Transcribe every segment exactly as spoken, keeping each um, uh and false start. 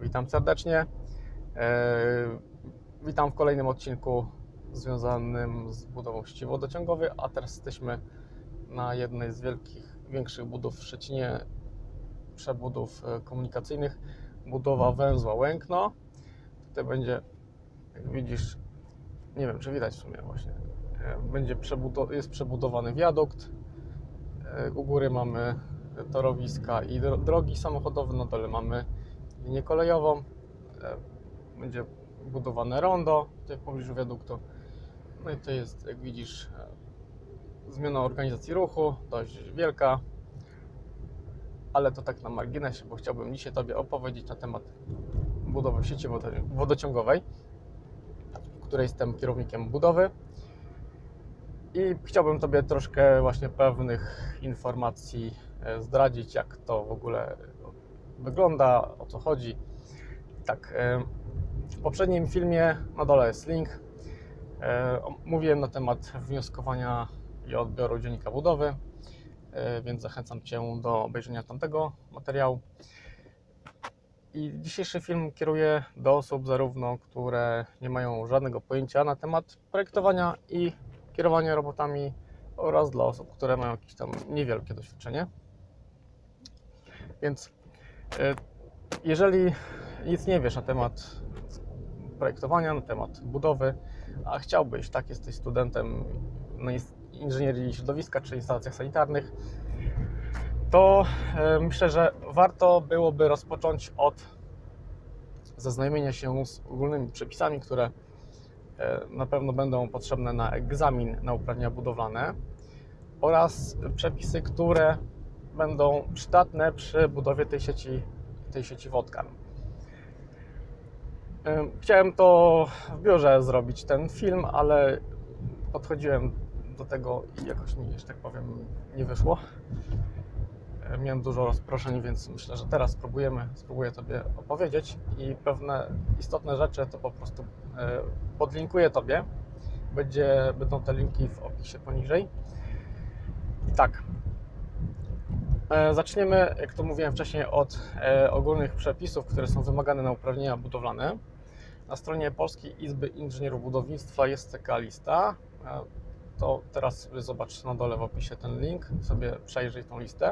Witam serdecznie. Witam w kolejnym odcinku związanym z budową sieci wodociągowej, a teraz jesteśmy na jednej z wielkich, większych budów w Szczecinie, przebudów komunikacyjnych, budowa węzła Łękno. Tutaj będzie, jak widzisz, nie wiem czy widać w sumie właśnie, będzie przebudow- jest przebudowany wiadukt, u góry mamy torowiska i drogi samochodowe, na dole mamy linię kolejową, będzie budowane rondo tutaj w pobliżu wiaduktu. No i to jest, jak widzisz, zmiana organizacji ruchu, dość wielka, ale to tak na marginesie, bo chciałbym dzisiaj Tobie opowiedzieć na temat budowy sieci wodociągowej, której jestem kierownikiem budowy, i chciałbym Tobie troszkę właśnie pewnych informacji zdradzić, jak to w ogóle wygląda, o co chodzi. Tak, w poprzednim filmie na dole jest link. Mówiłem na temat wnioskowania i odbioru dziennika budowy, więc zachęcam Cię do obejrzenia tamtego materiału. I dzisiejszy film kieruję do osób zarówno, które nie mają żadnego pojęcia na temat projektowania i kierowania robotami, oraz dla osób, które mają jakieś tam niewielkie doświadczenie. Więc jeżeli nic nie wiesz na temat projektowania, na temat budowy, a chciałbyś, tak, jesteś studentem na inżynierii środowiska czy instalacjach sanitarnych, to myślę, że warto byłoby rozpocząć od zaznajomienia się z ogólnymi przepisami, które na pewno będą potrzebne na egzamin na uprawnienia budowlane, oraz przepisy, które będą przydatne przy budowie tej sieci, tej sieci wodkan. Chciałem to w biurze zrobić, ten film, ale podchodziłem do tego i jakoś mi, że tak powiem, nie wyszło. Miałem dużo rozproszeń, więc myślę, że teraz spróbujemy, spróbuję Tobie opowiedzieć i pewne istotne rzeczy to po prostu podlinkuję Tobie. Będzie, będą te linki w opisie poniżej. I tak, zaczniemy, jak to mówiłem wcześniej, od ogólnych przepisów, które są wymagane na uprawnienia budowlane. Na stronie Polskiej Izby Inżynierów Budownictwa jest taka lista. To teraz sobie zobacz na dole w opisie ten link, sobie przejrzyj tą listę.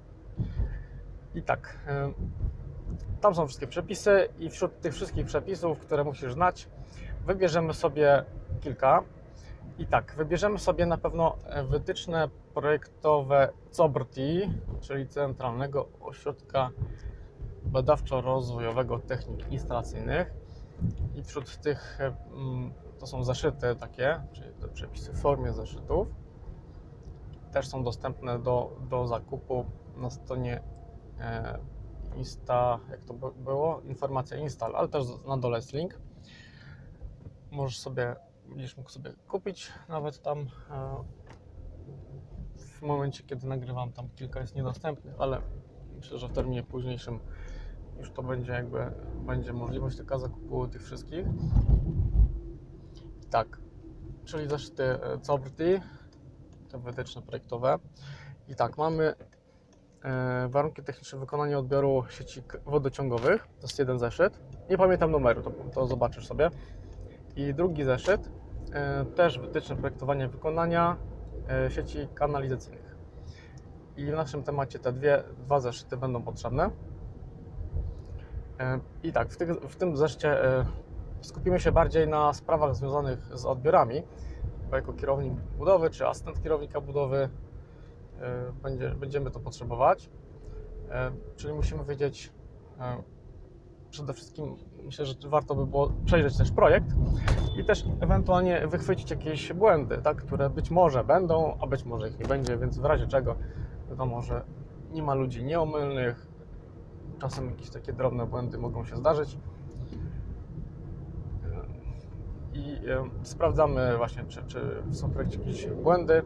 I tak, tam są wszystkie przepisy i wśród tych wszystkich przepisów, które musisz znać, wybierzemy sobie kilka. I tak, wybierzemy sobie na pewno wytyczne projektowe C O B R T I, czyli Centralnego Ośrodka Badawczo-Rozwojowego Technik Instalacyjnych. I wśród tych, to są zeszyty takie, czyli te przepisy w formie zeszytów. Też są dostępne do, do zakupu na stronie e, Insta, jak to było? Informacja Install, ale też na dole jest link. Możesz sobie, będziesz mógł sobie kupić nawet tam. E, w momencie, kiedy nagrywam, tam kilka jest niedostępnych, ale myślę, że w terminie późniejszym już to będzie jakby, będzie możliwość taka zakupu tych wszystkich. Tak, czyli zeszyty C O B R T I, te wytyczne projektowe. I tak, mamy e, warunki techniczne wykonania odbioru sieci wodociągowych, to jest jeden zeszyt. Nie pamiętam numeru, to, to zobaczysz sobie. I drugi zeszyt, e, też wytyczne projektowania i wykonania e, sieci kanalizacyjnych. I w naszym temacie te dwie, dwa zeszyty będą potrzebne. I tak, w, tych, w tym zeszycie skupimy się bardziej na sprawach związanych z odbiorami, bo jako kierownik budowy czy asystent kierownika budowy będzie, będziemy to potrzebować. Czyli musimy wiedzieć, przede wszystkim myślę, że warto by było przejrzeć też projekt i też ewentualnie wychwycić jakieś błędy, tak, które być może będą, a być może ich nie będzie, więc w razie czego wiadomo, że nie ma ludzi nieomylnych. Czasem jakieś takie drobne błędy mogą się zdarzyć i sprawdzamy właśnie, czy, czy są w projekcie jakieś błędy.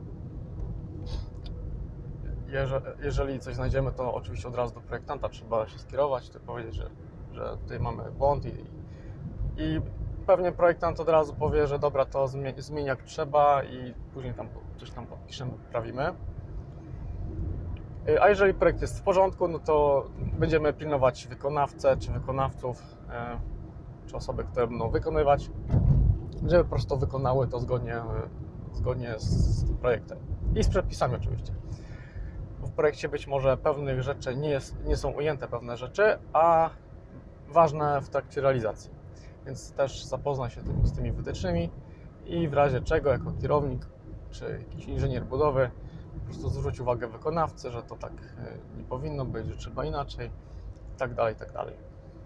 Jeżeli coś znajdziemy, to oczywiście od razu do projektanta trzeba się skierować, to powiedzieć, że, że tutaj mamy błąd i, i pewnie projektant od razu powie, że dobra, to zmień, zmień jak trzeba i później tam coś tam podpiszemy, poprawimy. A jeżeli projekt jest w porządku, no to będziemy pilnować wykonawcę, czy wykonawców, czy osoby, które będą wykonywać, żeby po prostu wykonały to zgodnie, zgodnie z tym projektem i z przepisami oczywiście. W projekcie być może pewnych rzeczy nie, jest, nie są ujęte pewne rzeczy, a ważne w trakcie realizacji. Więc też zapoznaj się z tymi wytycznymi i w razie czego jako kierownik czy jakiś inżynier budowy po prostu zwróć uwagę wykonawcy, że to tak nie powinno być, że trzeba inaczej i tak dalej, i tak dalej.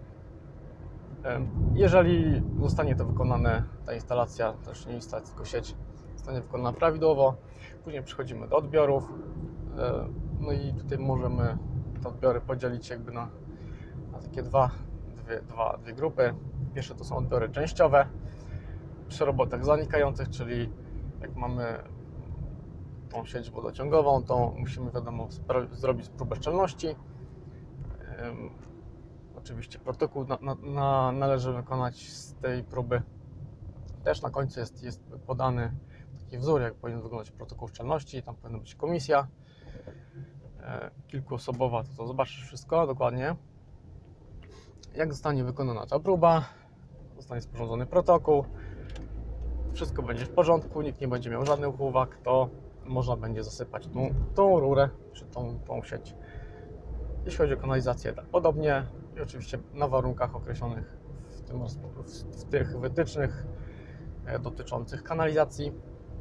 Jeżeli zostanie to wykonane, ta instalacja, też nie instalacja, tylko sieć zostanie wykonana prawidłowo, później przechodzimy do odbiorów. No i tutaj możemy te odbiory podzielić jakby na, na takie dwa, dwie, dwa, dwie grupy. Pierwsze to są odbiory częściowe przy robotach zanikających, czyli jak mamy tą sieć wodociągową, to musimy wiadomo zrobić próbę szczelności. Ym, oczywiście protokół na, na, na, należy wykonać z tej próby. Też na końcu jest, jest podany taki wzór, jak powinien wyglądać protokół szczelności. Tam powinna być komisja e, kilkuosobowa, to, to zobaczysz wszystko dokładnie. Jak zostanie wykonana ta próba, zostanie sporządzony protokół, wszystko będzie w porządku, nikt nie będzie miał żadnych uwag, to można będzie zasypać tą, tą rurę, czy tą, tą sieć. Jeśli chodzi o kanalizację, tak podobnie i oczywiście na warunkach określonych w, tym, w tych wytycznych dotyczących kanalizacji.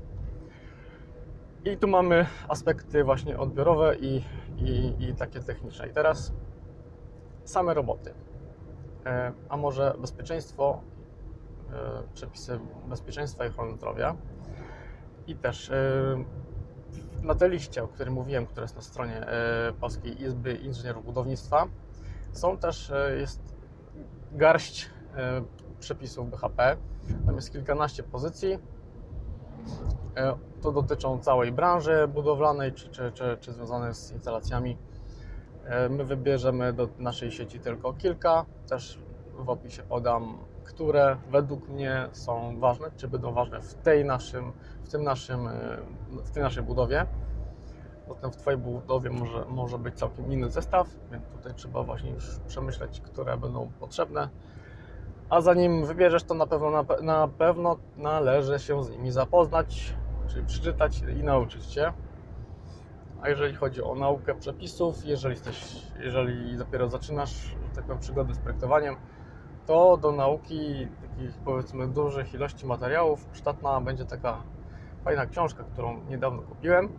I tu mamy aspekty właśnie odbiorowe i, i, i takie techniczne. I teraz same roboty, a może bezpieczeństwo, przepisy bezpieczeństwa i ochrony zdrowia. I też na tej liście, o której mówiłem, która jest na stronie Polskiej Izby Inżynierów Budownictwa, są też, jest garść przepisów B H P. Tam jest kilkanaście pozycji. To dotyczą całej branży budowlanej, czy, czy, czy, czy związane z instalacjami. My wybierzemy do naszej sieci tylko kilka. Też w opisie podam, które według mnie są ważne, czy będą ważne w tej naszym, w tym naszym, w tej naszej budowie. Potem w Twojej budowie może, może być całkiem inny zestaw, więc tutaj trzeba właśnie już przemyśleć, które będą potrzebne. A zanim wybierzesz, to na pewno, na, na pewno należy się z nimi zapoznać, czyli przeczytać i nauczyć się. A jeżeli chodzi o naukę przepisów, jeżeli, jesteś, jeżeli dopiero zaczynasz taką przygodę z projektowaniem, to do nauki takich powiedzmy dużych ilości materiałów przydatna będzie taka fajna książka, którą niedawno kupiłem.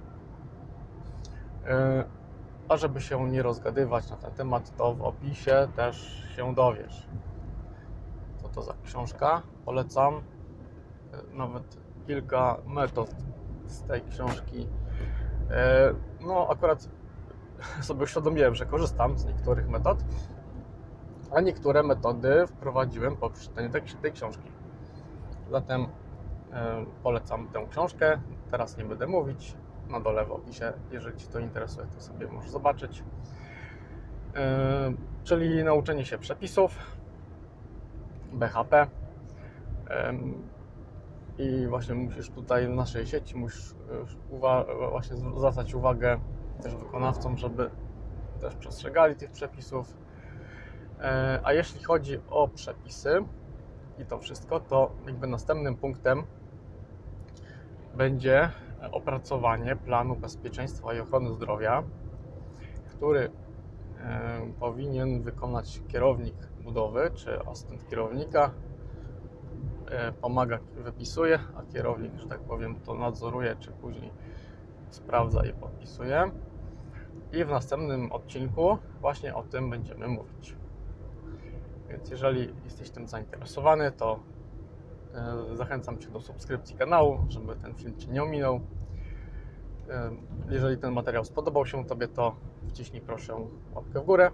A żeby się nie rozgadywać na ten temat, to w opisie też się dowiesz. Co to za książka? Polecam. Nawet kilka metod z tej książki. No akurat sobie uświadomiłem, że korzystam z niektórych metod, a niektóre metody wprowadziłem po przeczytaniu tej, tej książki. Zatem polecam tę książkę. Teraz nie będę mówić. Na dole w opisie, jeżeli Ci to interesuje, to sobie możesz zobaczyć. Yy, czyli nauczenie się przepisów B H P. Yy, I właśnie musisz tutaj w naszej sieci musisz uwa- właśnie zwracać uwagę też wykonawcom, żeby też przestrzegali tych przepisów. Yy, a jeśli chodzi o przepisy i to wszystko, to jakby następnym punktem będzie opracowanie planu bezpieczeństwa i ochrony zdrowia, który y, powinien wykonać kierownik budowy czy asystent kierownika. Y, pomaga, wypisuje, a kierownik, że tak powiem, to nadzoruje, czy później sprawdza i podpisuje. I w następnym odcinku właśnie o tym będziemy mówić. Więc jeżeli jesteś tym zainteresowany, to zachęcam Cię do subskrypcji kanału, żeby ten film Cię nie ominął. Jeżeli ten materiał spodobał się Tobie, to wciśnij proszę łapkę w górę.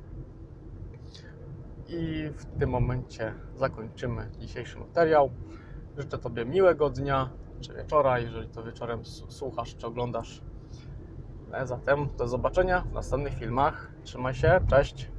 I w tym momencie zakończymy dzisiejszy materiał. Życzę Tobie miłego dnia czy wieczora, jeżeli to wieczorem słuchasz czy oglądasz. Zatem do zobaczenia w następnych filmach. Trzymaj się, cześć!